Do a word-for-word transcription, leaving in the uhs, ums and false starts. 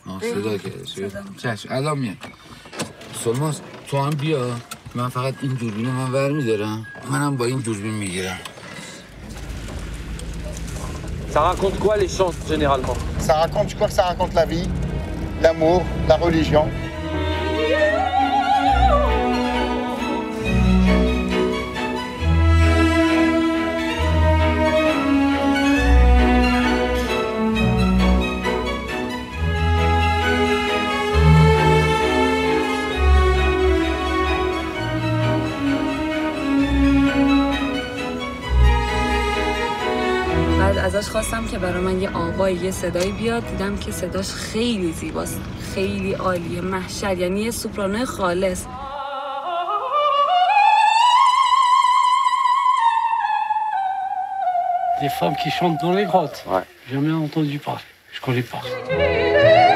آه صدا کرده چشم الان میاد. سلماس تو هم بیا، من فقط این دوربین من ور میدارم، منم با این دوربین میگیرم. Ça raconte quoi les chants généralement? Ça raconte, je crois que ça raconte la vie, l'amour, la religion. ازش خواستم که برای من یه آوایی یه صدایی بیاد، دیدم که صداش خیلی زیباست، خیلی عالیه، محشر، یعنی یه سوپرانو خالص. Des femmes qui chantent dans les grottes. Ouais. Jamais entendu parler. Je connais pas.